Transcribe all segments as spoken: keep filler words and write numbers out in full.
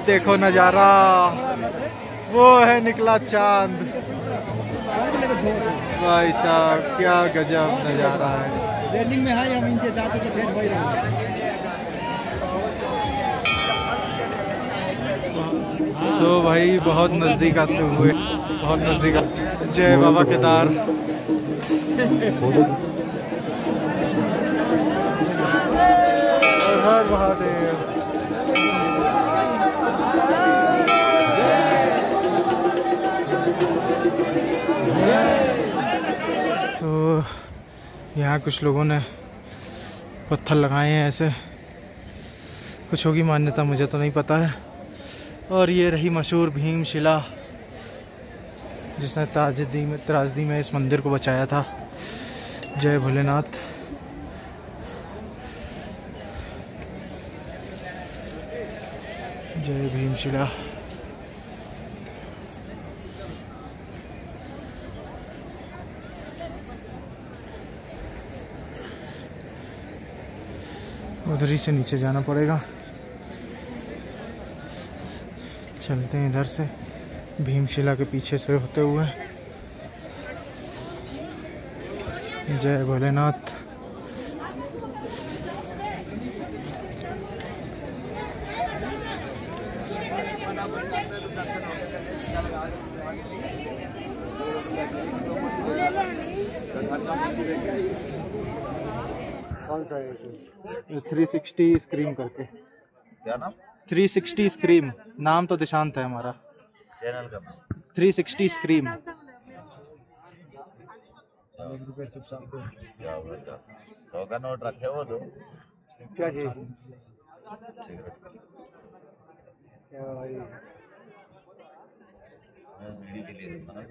देखो नजारा, वो है निकला चांद। भाई साहब क्या गजब नजारा है। में है हम इनसे जाते तो फिर वही तो भाई बहुत नजदीक आते हुए, बहुत नजदीक। जय बाबा केदार। हर महादेव। तो यहाँ कुछ लोगों ने पत्थर लगाए हैं ऐसे, कुछ होगी मान्यता, मुझे तो नहीं पता है। और ये रही मशहूर भीमशिला, जिसने त्रासदी में त्रासदी में इस मंदिर को बचाया था। जय भोलेनाथ। जय भीमशिला। उधर ही से नीचे जाना पड़ेगा। चलते हैं इधर से, भीमशिला के पीछे से होते हुए। जय भोलेनाथ। कौन सा है? थ्री सिक्सटी स्क्रीम करके। क्या नाम? थ्री सिक्सटी स्क्रीम नाम तो दिशांत है हमारा चैनल का। Three sixty scream. सौ का नोट रखे वो दो। क्या जी? क्या भाई? वीडियो के लिए देता ना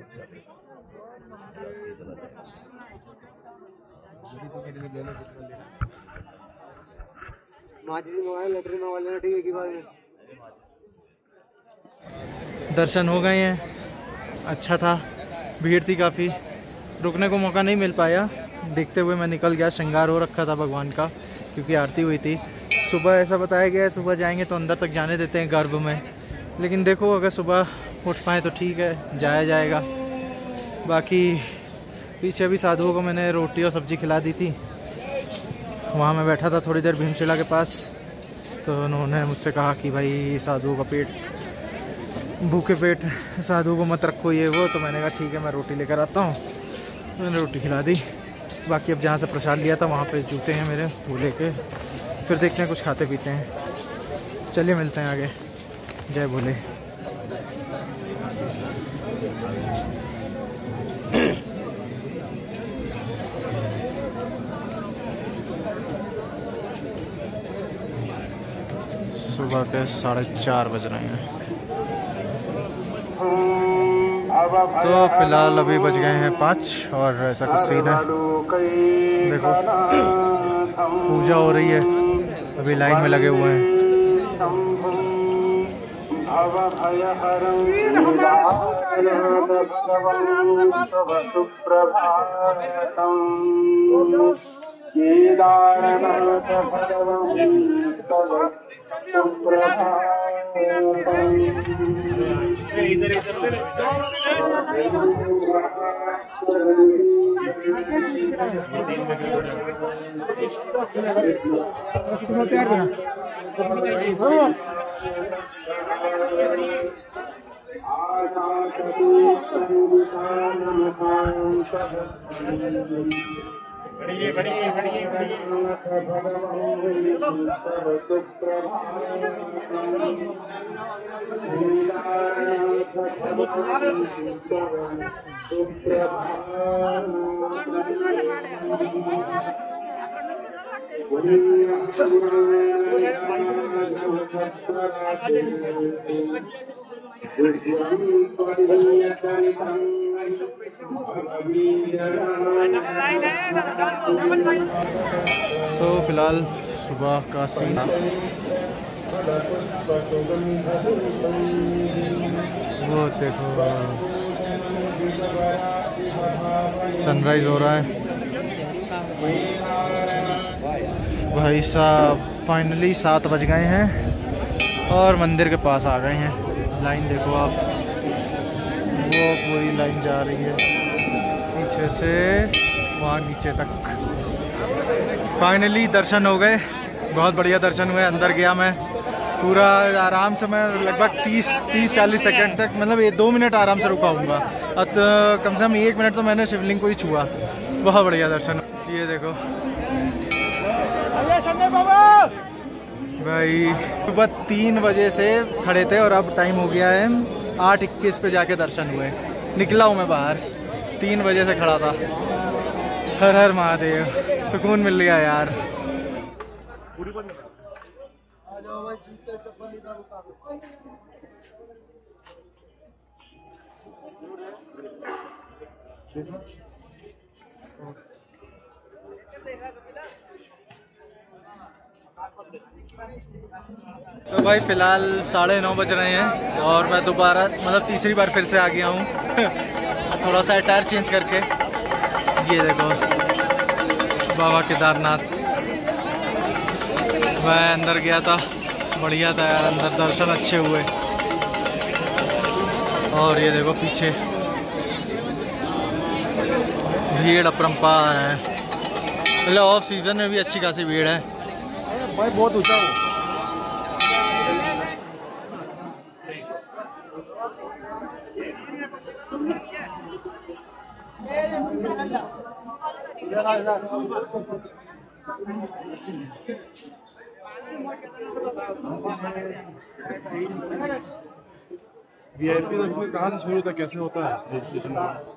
दर्शन हो गए हैं, अच्छा था। भीड़ थी काफ़ी, रुकने को मौका नहीं मिल पाया। देखते हुए मैं निकल गया। श्रृंगार हो रखा था भगवान का, क्योंकि आरती हुई थी। सुबह ऐसा बताया गया है सुबह जाएंगे तो अंदर तक जाने देते हैं गर्भ में, लेकिन देखो अगर सुबह उठ पाए तो ठीक है, जाया जाएगा। बाकी पीछे भी साधुओं को मैंने रोटी और सब्ज़ी खिला दी थी। वहाँ मैं बैठा था थोड़ी देर भीमशिला के पास, तो उन्होंने मुझसे कहा कि भाई साधुओं का पेट, भूखे पेट साधुओं को मत रखो ये वो। तो मैंने कहा ठीक है, मैं रोटी लेकर आता हूँ। मैंने रोटी खिला दी। बाकी अब जहाँ से प्रसाद लिया था वहाँ पे जूते हैं मेरे, वो लेके फिर देखते हैं कुछ खाते पीते हैं। चलिए मिलते हैं आगे। जय भोले। सुबह के साढ़े चार बज रहे हैं। तो फिलहाल अभी बज गए हैं पाँच और ऐसा कुछ सीन है। देखो पूजा हो रही है, अभी लाइन में लगे हुए हैं। बढ़िए बढ़िए बढ़िए सो so, फिलहाल सुबह का सीन वो देखो, सनराइज हो रहा है भाई साहब। फाइनली सात बज गए हैं और मंदिर के पास आ गए हैं। लाइन देखो आप, वो पूरी लाइन जा रही है पीछे से वहाँ नीचे तक। फाइनली दर्शन हो गए, बहुत बढ़िया दर्शन हुए। अंदर गया मैं पूरा आराम से, मैं लगभग तीस तीस चालीस सेकंड तक, मतलब ये दो मिनट आराम से रुका हूँगा। अब कम से कम एक मिनट तो मैंने शिवलिंग को ही छुआ। बहुत बढ़िया दर्शन। ये देखो संजय बाबा भाई, सुबह तीन बजे से खड़े थे और अब टाइम हो गया है आठ इक्कीस पे जाके दर्शन हुए। निकला हूँ मैं बाहर, तीन बजे से खड़ा था। हर हर महादेव, सुकून मिल गया यार। तो भाई फ़िलहाल साढ़े नौ बज रहे हैं और मैं दोबारा मतलब तीसरी बार फिर से आ गया हूँ थोड़ा सा टायर चेंज करके। ये देखो बाबा केदारनाथ, मैं अंदर गया था, बढ़िया था यार, अंदर दर्शन अच्छे हुए। और ये देखो पीछे भीड़ अपरंपार है, मतलब ऑफ सीजन में भी अच्छी खासी भीड़ है भाई, बहुत ऊंचा हो। वीआईपी दर्शन कहाँ से शुरू होता है, कैसे होता है रजिस्ट्रेशन?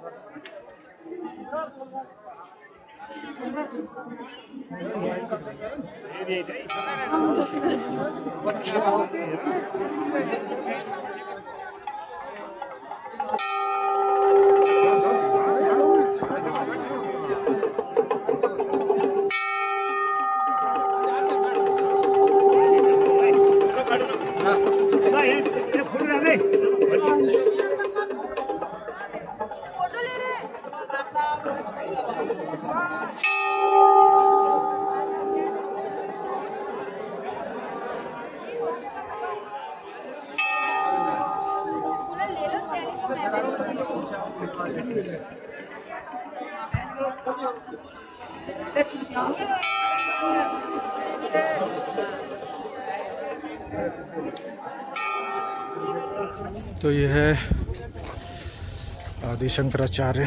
तो ये है आदि शंकराचार्य।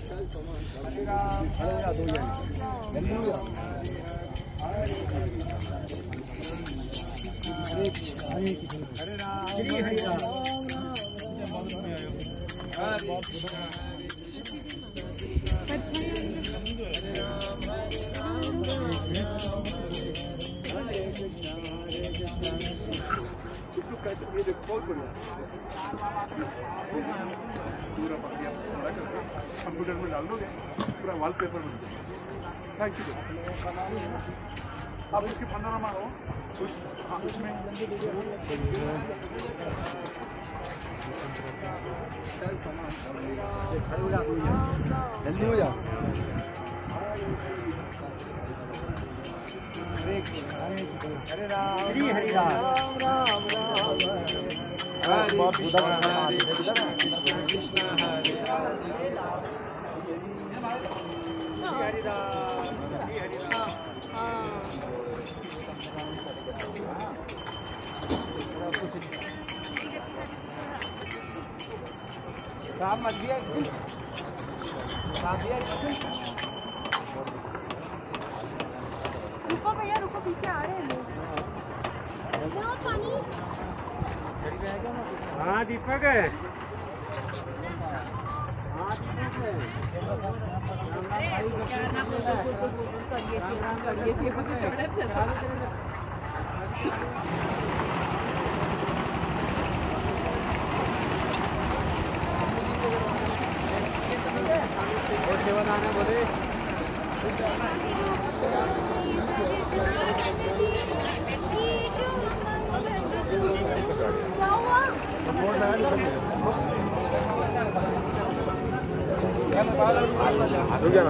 कंप्यूटर में डाल दोगे पूरा वॉलपेपर बन जाएगा। Thank you. अब इसकी पनोरमा हो उसमें जल्दी हो जाओ। हरे राम हरे हरे राम राम राम बहुत राम मत दिया रुको भैया रुको, पीछे आ रहे हैं लोग। हाँ दीपक है। रुक जाना।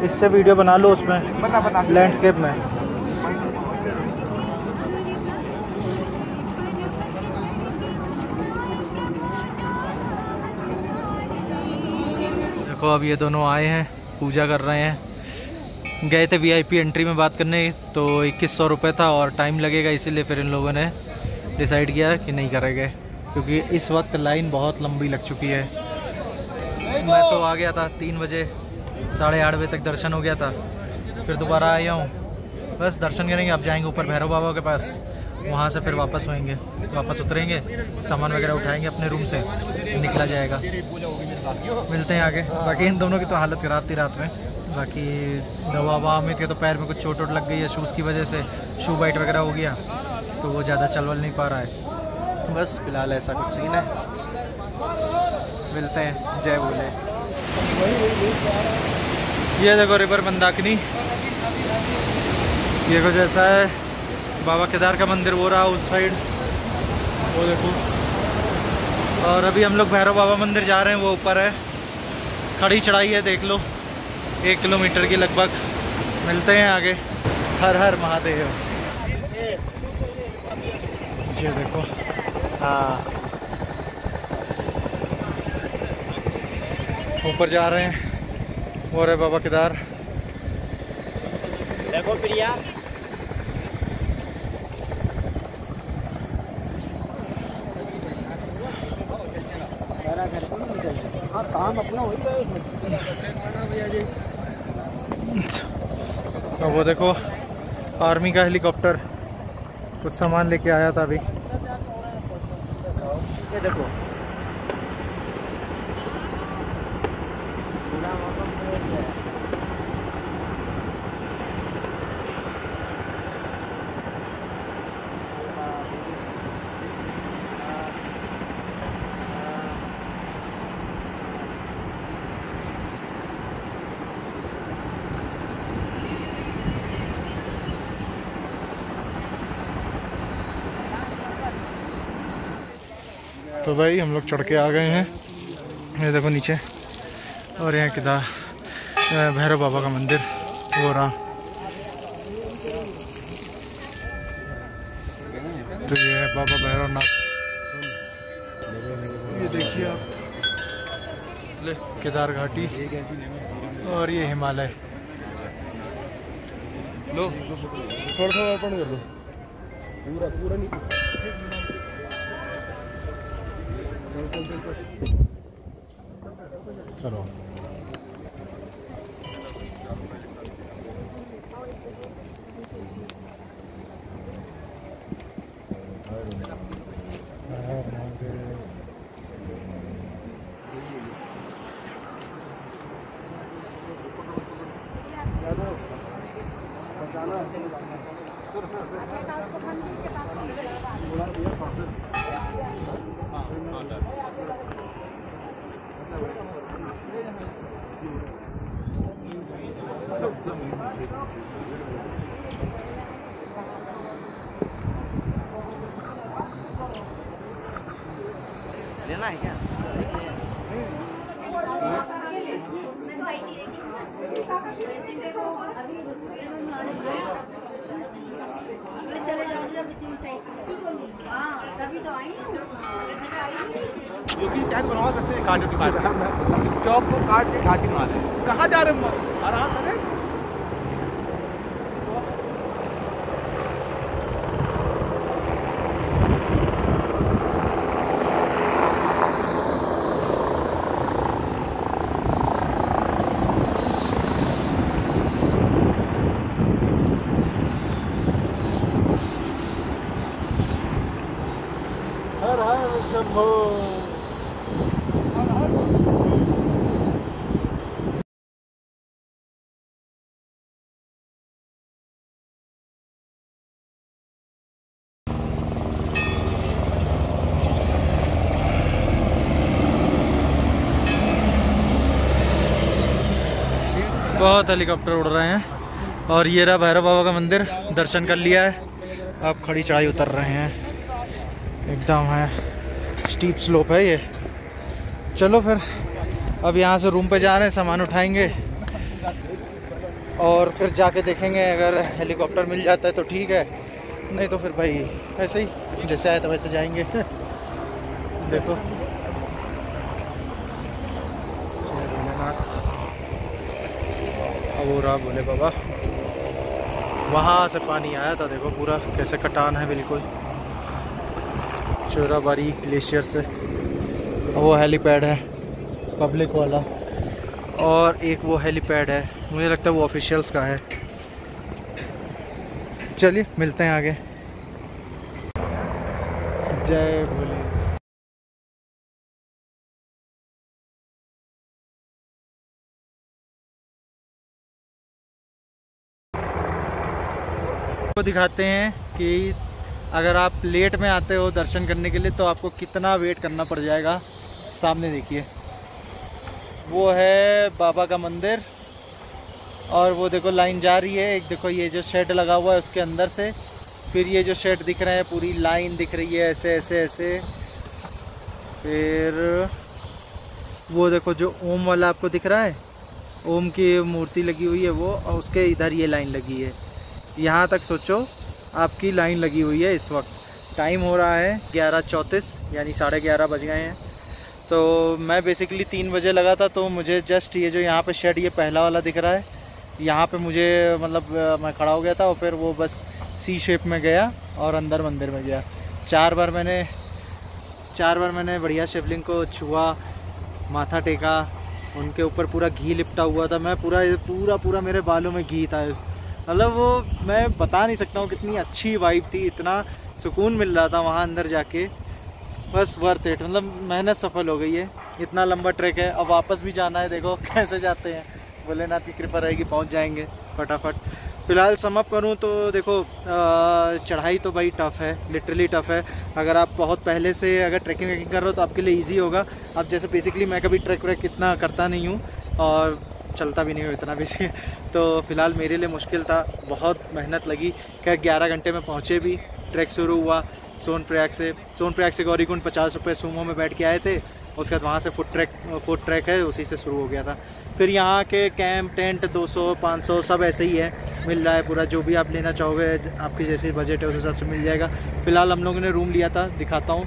इससे वीडियो बना लो उसमें बना बना लैंडस्केप में। देखो अब ये दोनों आए हैं, पूजा कर रहे हैं। गए थे वीआईपी एंट्री में बात करने, तो इक्कीस सौ रुपये था और टाइम लगेगा, इसीलिए फिर इन लोगों ने डिसाइड किया कि नहीं करेंगे, क्योंकि इस वक्त लाइन बहुत लंबी लग चुकी है। मैं तो आ गया था तीन बजे, साढ़े आठ बजे तक दर्शन हो गया था, फिर दोबारा आया हूँ। बस दर्शन करेंगे, अब जाएंगे ऊपर भैरव बाबा के पास, वहाँ से फिर वापस होएंगे, वापस उतरेंगे, सामान वगैरह उठाएंगे अपने रूम से, निकला जाएगा। मिलते हैं आगे। बाकी इन दोनों की तो हालत ख़राब थी रात में। बाकी दवा ववा अमित के तो पैर में कुछ चोट वोट लग गई है शूज़ की वजह से, शू बाइट वगैरह हो गया, तो वो ज़्यादा चल वल नहीं पा रहा है। बस फिलहाल ऐसा कुछ सीन है। मिलते हैं, जय भोले। ये देखो रिवर मंदाकिनी, ये कुछ ऐसा है। बाबा केदार का मंदिर वो रहा उस साइड, वो देखो। और अभी हम लोग भैरव बाबा मंदिर जा रहे हैं, वो ऊपर है, खड़ी चढ़ाई है, देख लो, एक किलोमीटर की लगभग। मिलते हैं आगे। हर हर महादेव। ये देखो, हाँ ऊपर जा रहे हैं, और है बाबा केदार। देखो प्रिया, काम अपना हो गया। वो देखो आर्मी का हेलीकॉप्टर कुछ सामान लेके आया था अभी। देखो तो भाई हम लोग चढ़ के आ गए हैं, ये देखो नीचे। और यहाँ किधर भैरव बाबा का मंदिर वो रहा। तो ये है बाबा भैरवनाथ, ये देखिए आप, ले केदार घाटी, और ये हिमालय। लो थोड़ा थोड़ा अर्पण कर दो, पूरा पूरा नहीं। चलो लेना है क्या? चले जाओ तभी तो आई जो कि चाय बनवा सकते हैं, काट के काट चौक को काट के घाटी बना दे। कहाँ जा रहे हैं? आराम से। हर हर शंभो। बहुत हेलीकॉप्टर उड़ रहे हैं। और ये रहा भैरव बाबा का मंदिर, दर्शन कर लिया है, अब खड़ी चढ़ाई उतर रहे हैं। एकदम है, स्टीप स्लोप है ये। चलो फिर अब यहाँ से रूम पे जा रहे हैं, सामान उठाएंगे और फिर जाके देखेंगे, अगर हेलीकॉप्टर मिल जाता है तो ठीक है, नहीं तो फिर भाई ऐसे ही जैसे आए तो वैसे जाएंगे। देखो जय भोलेनाथ। अब हो रहा भोले बाबा, वहाँ से पानी आया था, देखो पूरा कैसे कटान है बिल्कुल चोराबाड़ी ग्लेशियर से। वो हेलीपैड है पब्लिक वाला, और एक वो हेलीपैड है, मुझे लगता है वो ऑफिशियल्स का है। चलिए मिलते हैं आगे। जय भोले। को दिखाते हैं कि अगर आप लेट में आते हो दर्शन करने के लिए तो आपको कितना वेट करना पड़ जाएगा। सामने देखिए वो है बाबा का मंदिर, और वो देखो लाइन जा रही है। एक देखो ये जो शेड लगा हुआ है उसके अंदर से, फिर ये जो शेड दिख रहे हैं पूरी लाइन दिख रही है ऐसे ऐसे ऐसे। फिर वो देखो जो ओम वाला आपको दिख रहा है, ओम की मूर्ति लगी हुई है वो, और उसके इधर ये लाइन लगी है। यहाँ तक सोचो आपकी लाइन लगी हुई है। इस वक्त टाइम हो रहा है ग्यारह चौंतीस, यानी साढ़े ग्यारह बज गए हैं। तो मैं बेसिकली तीन बजे लगा था, तो मुझे जस्ट ये जो यहाँ पे शेड ये पहला वाला दिख रहा है, यहाँ पे मुझे मतलब मैं खड़ा हो गया था, और फिर वो बस सी शेप में गया और अंदर मंदिर में गया। चार बार मैंने चार बार मैंने बढ़िया शिवलिंग को छुआ, माथा टेका, उनके ऊपर पूरा घी लिपटा हुआ था। मैं पूरा पूरा पूरा मेरे बालों में घी था, मतलब वो मैं बता नहीं सकता हूँ कितनी अच्छी वाइब थी, इतना सुकून मिल रहा था वहाँ अंदर जाके, बस वर्थ इट। मतलब मेहनत सफल हो गई है। इतना लंबा ट्रैक है, अब वापस भी जाना है, देखो कैसे जाते हैं, भोलेनाथ की कृपा रहेगी पहुँच जाएंगे फटाफट। फ़िलहाल सम अप करूँ तो देखो चढ़ाई तो भाई टफ़ है, लिटरली टफ़ है। अगर आप बहुत पहले से अगर ट्रैकिंग वैकिंग कर रहे हो तो आपके लिए ईजी होगा। अब जैसे बेसिकली मैं कभी ट्रैक व्रैक इतना करता नहीं हूँ और चलता भी नहीं हूँ इतना बेसिक, तो फ़िलहाल मेरे लिए मुश्किल था, बहुत मेहनत लगी। खैर ग्यारह घंटे में पहुँचे भी। ट्रैक शुरू हुआ सोनप्रयाग से, सोनप्रयाग से गौरीकुंड पचास रुपये सूमो में बैठ के आए थे, उसके बाद वहाँ से फुट ट्रैक फुट ट्रैक है उसी से शुरू हो गया था। फिर यहाँ के कैंप टेंट दो सौ पाँच सौ सब ऐसे ही है, मिल रहा है पूरा, जो भी आप लेना चाहोगे आपकी जैसी बजट है उस हिसाब से मिल जाएगा। फ़िलहाल हम लोगों ने रूम लिया था, दिखाता हूँ।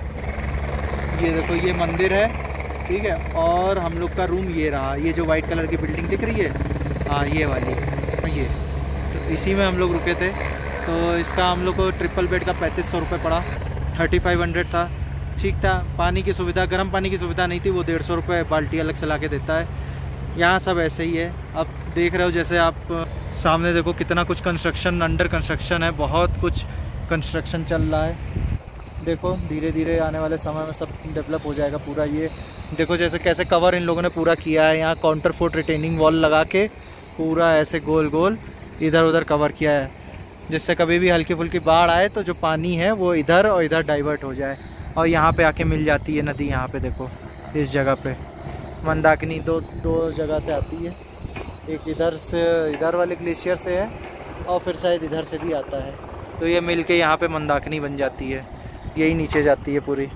ये देखो ये मंदिर है, ठीक है, और हम लोग का रूम ये रहा, ये जो वाइट कलर की बिल्डिंग दिख रही है, हाँ ये वाली, ये तो इसी में हम लोग रुके थे। तो इसका हम लोग को ट्रिपल बेड का पैंतीस सौ रुपये पड़ा, थर्टी फाइव हंड्रेड था, ठीक था। पानी की सुविधा, गर्म पानी की सुविधा नहीं थी, वो डेढ़ सौ रुपये बाल्टी अलग से ला के देता है। यहाँ सब ऐसे ही है। अब देख रहे हो जैसे आप सामने देखो कितना कुछ कंस्ट्रक्शन अंडर कंस्ट्रक्शन है, बहुत कुछ कंस्ट्रक्शन चल रहा है। देखो धीरे धीरे आने वाले समय में सब डेवलप हो जाएगा पूरा। ये देखो जैसे कैसे कवर इन लोगों ने पूरा किया है, यहाँ काउंटर फोर्ट रिटेनिंग वॉल लगा के पूरा ऐसे गोल गोल इधर उधर कवर किया है, जिससे कभी भी हल्की फुल्की बाढ़ आए तो जो पानी है वो इधर और इधर डाइवर्ट हो जाए, और यहाँ पे आके मिल जाती है नदी। यहाँ पे देखो इस जगह पे मंदाकिनी दो दो जगह से आती है, एक इधर से इधर वाले ग्लेशियर से है और फिर शायद इधर से भी आता है, तो ये मिल के यहाँ पे मंदाकिनी बन जाती है, यही नीचे जाती है पूरी।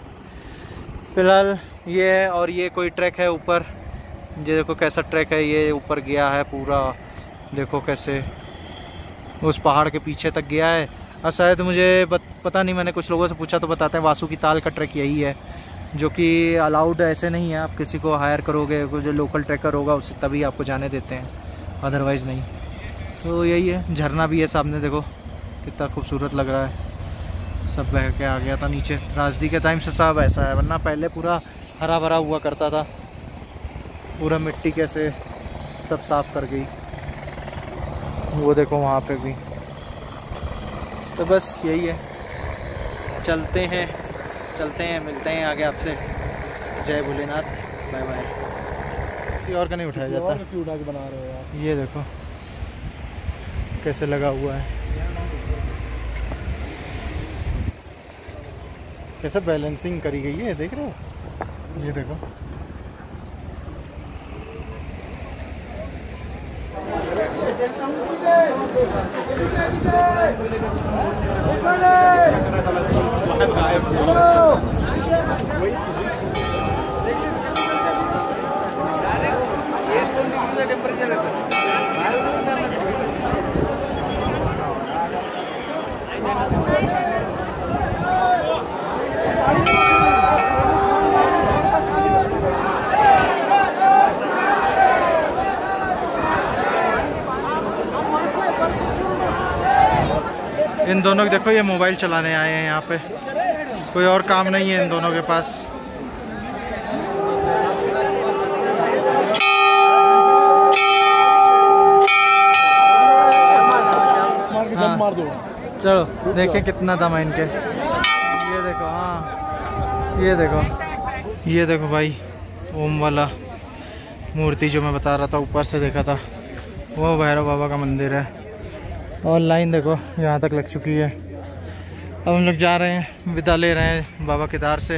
फ़िलहाल ये है, और ये कोई ट्रैक है ऊपर, ये देखो कैसा ट्रैक है, ये ऊपर गया है पूरा, देखो कैसे उस पहाड़ के पीछे तक गया है। और शायद मुझे बत, पता नहीं, मैंने कुछ लोगों से पूछा तो बताते हैं वासु की ताल का ट्रैक यही है, जो कि अलाउड ऐसे नहीं है, आप किसी को हायर करोगे, कोई जो लोकल ट्रैकर होगा उससे तभी आपको जाने देते हैं, अदरवाइज़ नहीं। तो यही है, झरना भी है सामने, देखो कितना खूबसूरत लग रहा है। सब बह के आ गया था नीचे, त्रासदी के टाइम से सब ऐसा है, वरना पहले पूरा हरा भरा हुआ करता था, पूरा मिट्टी कैसे सब साफ़ कर गई, वो देखो वहाँ पे भी। तो बस यही है, चलते हैं चलते हैं मिलते हैं आगे आपसे। जय भोलेनाथ, बाय बाय। किसी और का नहीं उठाया जाता, क्यों उठा के बना रहे हो यार? ये देखो कैसे लगा हुआ है, कैसे बैलेंसिंग करी गई है, देख रहे हो, ये देखो। इन दोनों देखो ये मोबाइल चलाने आए हैं यहाँ पे, कोई और काम नहीं है इन दोनों के पास। हाँ, मार दो। चलो देखें कितना दम है इनके। ये देखो, हाँ ये देखो, ये देखो भाई ओम वाला मूर्ति जो मैं बता रहा था, ऊपर से देखा था, वो भैरव बाबा का मंदिर है। और लाइन देखो यहाँ तक लग चुकी है। अब हम लोग जा रहे हैं, विदा ले रहे हैं बाबा केदार से।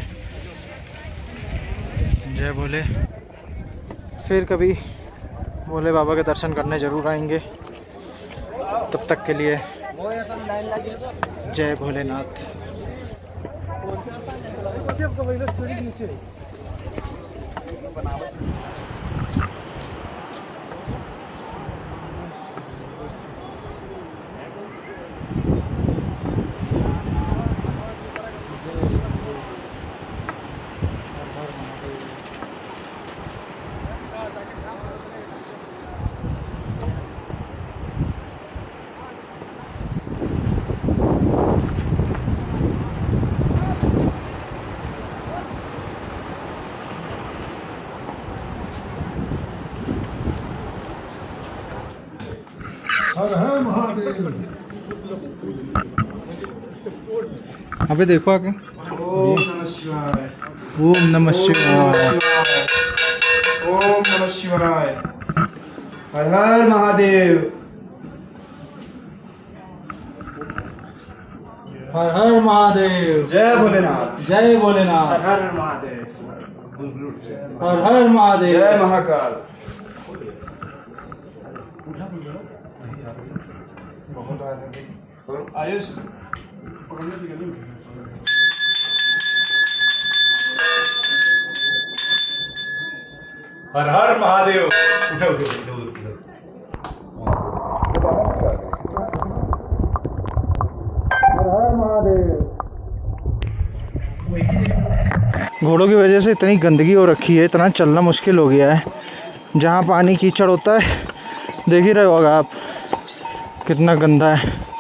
जय भोले। फिर कभी भोले बाबा के दर्शन करने ज़रूर आएंगे। तब तक के लिए जय भोलेनाथ। हर हर महादेव। अबे देखो आगे। ओम नमः शिवाय। ओम नमः शिवाय। ओम नमः शिवाय। हर हर महादेव। हर हर महादेव। जय भोलेनाथ। जय भोलेनाथ। हर हर महादेव। हर हर महादेव। जय महाकाल। आयुष हर हर महादेव। उठो उठो उठो उठो। घोड़ों की वजह से इतनी गंदगी हो रखी है, इतना चलना मुश्किल हो गया है। जहाँ पानी कीचड़ होता है देख ही रहे होगा आप, कितना गंदा है।